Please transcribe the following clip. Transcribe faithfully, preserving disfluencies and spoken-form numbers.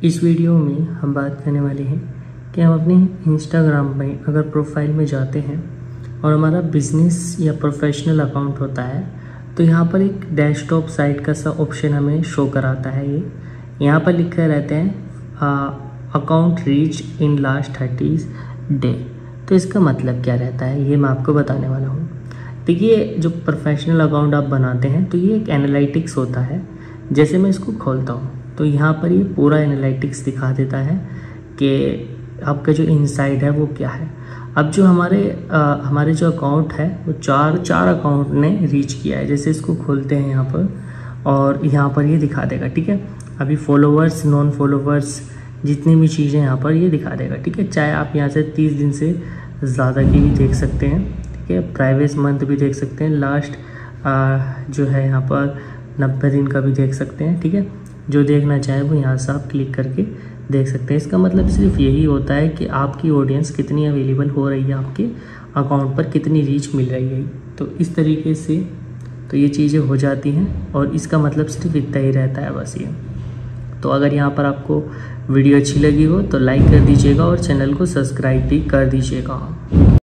इस वीडियो में हम बात करने वाले हैं कि हम अपने इंस्टाग्राम में अगर प्रोफाइल में जाते हैं और हमारा बिजनेस या प्रोफेशनल अकाउंट होता है तो यहाँ पर एक डेस्कटॉप साइट का सा ऑप्शन हमें शो कराता है। ये यहाँ पर लिखे रहते हैं account reach in last thirty day. तो इसका मतलब क्या रहता है ये मैं आपको बताने वाला हूँ। देखिए, जो प्रोफेशनल अकाउंट आप बनाते हैं तो ये एक एनालिटिक्स होता है। जैसे मैं इसको खोलता हूँ तो यहाँ पर ये पूरा एनालिटिक्स दिखा देता है कि आपका जो इनसाइड है वो क्या है। अब जो हमारे आ, हमारे जो अकाउंट है वो चार चार अकाउंट ने रीच किया है। जैसे इसको खोलते हैं यहाँ पर और यहाँ पर ये दिखा देगा, ठीक है। अभी फॉलोवर्स, नॉन फॉलोवर्स, जितनी भी चीज़ें यहाँ पर ये दिखा देगा, ठीक है। चाहे आप यहाँ से तीस दिन से ज़्यादा की भी देख सकते हैं, ठीक है। प्राइवेट मंथ भी देख सकते हैं, लास्ट आ, जो है यहाँ पर नब्बे दिन का भी देख सकते हैं, ठीक है। जो देखना चाहे वो यहाँ से आप क्लिक करके देख सकते हैं। इसका मतलब सिर्फ यही होता है कि आपकी ऑडियंस कितनी अवेलेबल हो रही है, आपके अकाउंट पर कितनी रीच मिल रही है। तो इस तरीके से तो ये चीज़ें हो जाती हैं और इसका मतलब सिर्फ इतना ही रहता है बस ये। तो अगर यहाँ पर आपको वीडियो अच्छी लगी हो तो लाइक कर दीजिएगा और चैनल को सब्सक्राइब भी कर दीजिएगा।